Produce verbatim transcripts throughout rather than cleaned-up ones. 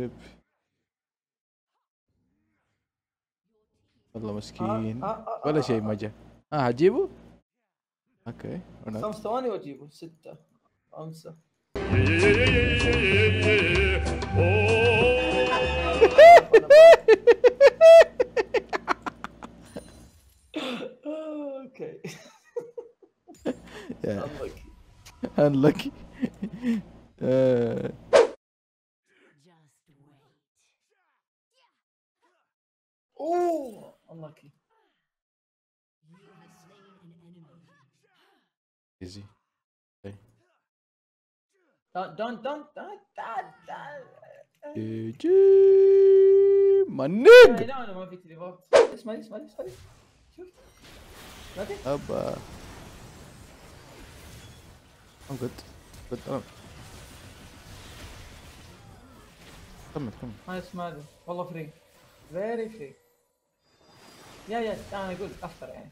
طيب والله مسكين آه آه آه ولا آه شيء آه. ما جاء. اه هتجيبه؟ اوكي ونت. خمس ثواني واجيبه. ستة خمسة. اوكي. unlucky. unlucky. اوه unlucky. ايزي. Don't don't don't don't don't don't. جي منق. لا انا ما في تليفون. اسمع اسمع اسمع. شوف. ما في. ابا I'm good. good تمام. كمل كمل. ما اسمع له والله فري. فيري فري. يا يا انا اقول اخطر يعني.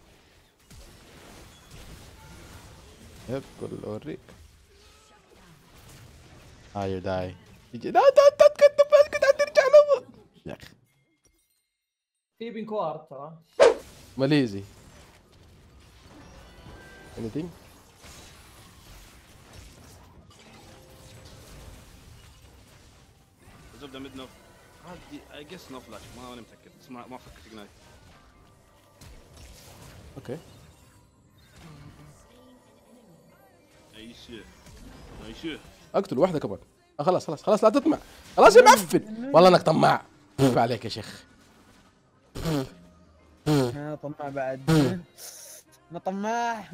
يب كل اوريك. هاي داي. يجي لا لا لا كنت بس كنت ترجع له يا اخي. في بنكوار ترى. ماليزي. anything؟ زبده ميد نوف هذه اي جس نو فلاش ما انا متاكد بس ما ما فكرت اقنعك. اوكي. اي شيء اي شيء اقتل واحده كمان. آه خلاص خلاص خلاص لا تطمع. خلاص يا معفن والله انك طماع. بف عليك يا شيخ. انا طماع بعد. انا طماع.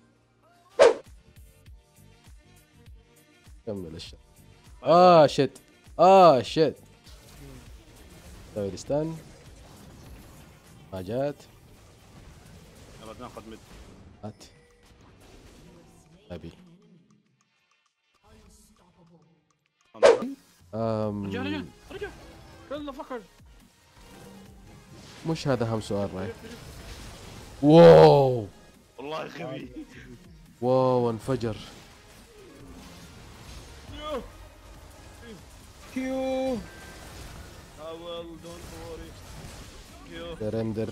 كمل الشر. اه شت اه شت. سوي لي ستان. ما جات. يلا ناخذ ميد. هات. ابي. أم... رجع رجع رجع كله فكر. مش هذا اهم سؤال راي. واو والله غبي. واو انفجر. كيو. حاول دونت وري كيو. درندر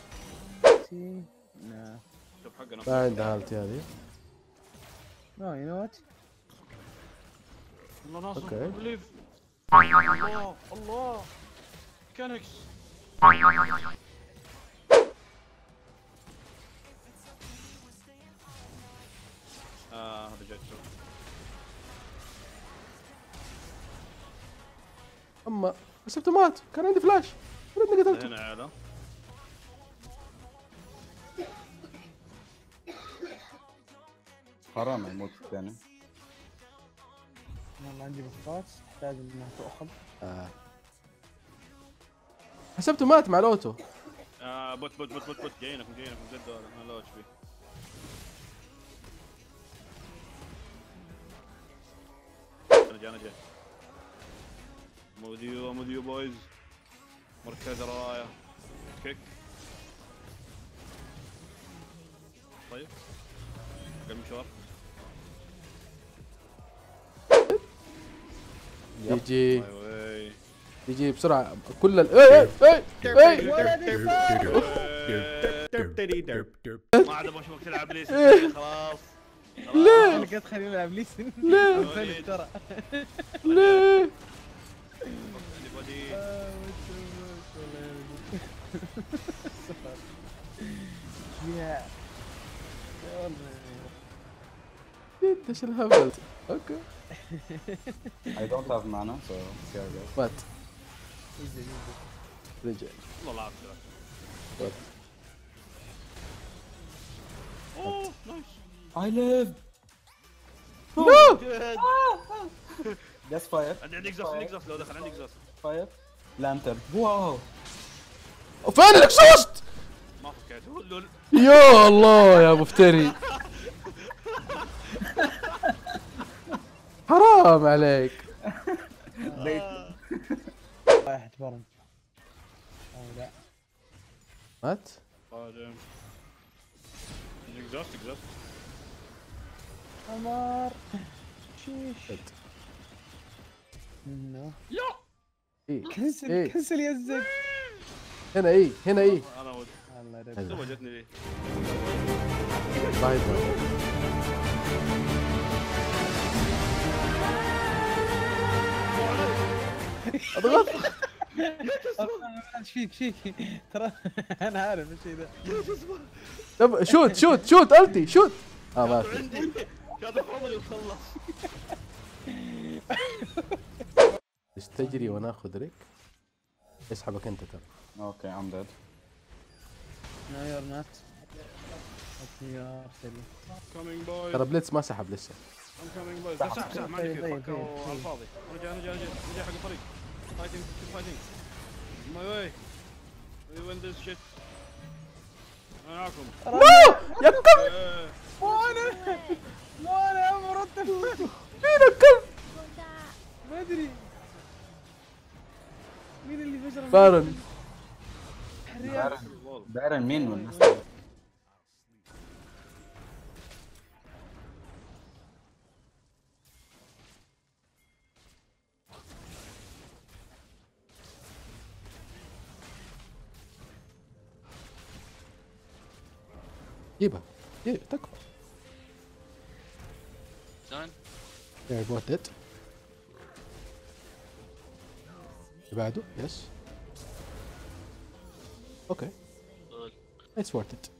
لا شوف حقنا ما عندها هالتي هذه. نو يو نو وات. والله ناصر أوكي. بليف. الله الله كانكس. اه هذا جاي شوف. اما حسبته مات كان عندي فلاش ردني قتلته. هنا عياله حرام يموت الثاني. والله عندي بخات تحتاج انها تؤخذ. آه. حسبته مات مع الاوتو. آه بوت بوت بوت بوت بوت جايينك جايينك من جد هذا انا لو اتش بي. انا جاي انا جاي. موديو موديو بويز. مركز رايه. كيك. طيب. قبل مشوار. يجي اي يجي بسرعه كل ال اي اي اي ما عاد ابغى اشوفك تلعب ليس خلاص. ليه؟ انا قلت خليني العب ليسن. ليه؟ فلت ترى. ليه؟ يا انت ايش الهبل؟ اوكي I don't have mana so here I go. مات رجع. والله لعب مات. اوه نايس. I live. نو That's fire. عندي عندي اكزوست عندي اكزوست لو دخل عندي اكزوست. Fire. Lantern. Wow. فين الاكسوست؟ ما فكيت لول. يا الله يا مفتري حرام عليك. رايح تبرم. او لا مات؟ قادم. اكزوست اكزوست. عمر شيش. منه يا ايه كنسل إيه؟ كنسل يا الزق. هنا ايه هنا ايه انا ود الله يرد. هذا. تو جتني ليه؟ طيب اضغط. ايش فيك فيك ترى انا عارف الشيء ذا. طب شوت شوت شوت التي شوت. اه ما في. عندي كان عمري وخلص. تجري وناخذ ريك. اسحبك انت ترى. Okay, I'm dead. No you're not. Open your cell. كامينج بويز ترى بليتس ما سحب لسه. ام كامينج بويز سحب سحب ما عندي طيب، كيف طيب، فكوا طيب. على الفاضي. انا جاي انا جاي انا جاي أنا جاي حق الطريق. فايتنج فايتنج ماي واي وي وين ذيس شيت. انا معاكم. يا كلب إيه. وانا وانا يا مرتب مين الكلب. ما ادري مين اللي فجر بارن. حريات. Baron مين والناس؟ جيبها جيبها تكفى. Done. Yeah, I got it. اللي بعده يس. اوكي. It's worth it.